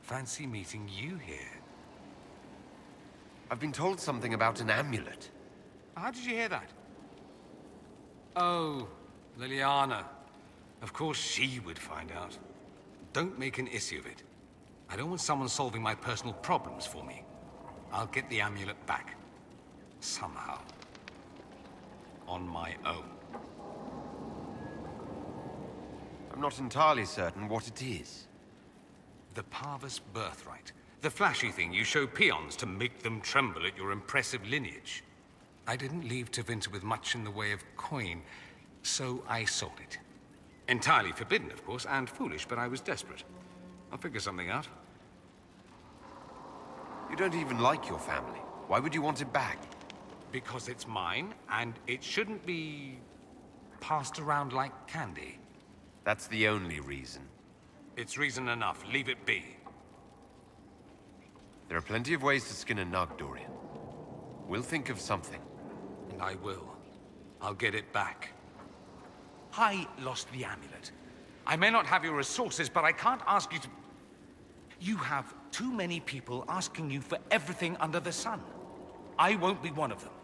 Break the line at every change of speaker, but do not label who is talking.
Fancy meeting you here.
I've been told something about an amulet.
How did you hear that? Oh, Leliana. Of course she would find out. Don't make an issue of it. I don't want someone solving my personal problems for me. I'll get the amulet back. Somehow. On my own.
I'm not entirely certain what it is.
The Parvus birthright. The flashy thing you show peons to make them tremble at your impressive lineage. I didn't leave Tevinter with much in the way of coin, so I sold it. Entirely forbidden, of course, and foolish, but I was desperate. I'll figure something out.
You don't even like your family. Why would you want it back?
Because it's mine, and it shouldn't be passed around like candy.
That's the only reason.
It's reason enough. Leave it be.
There are plenty of ways to skin a Nug, Dorian. We'll think of something.
And I will. I'll get it back. I lost the amulet. I may not have your resources, but I can't ask you to... You have too many people asking you for everything under the sun. I won't be one of them.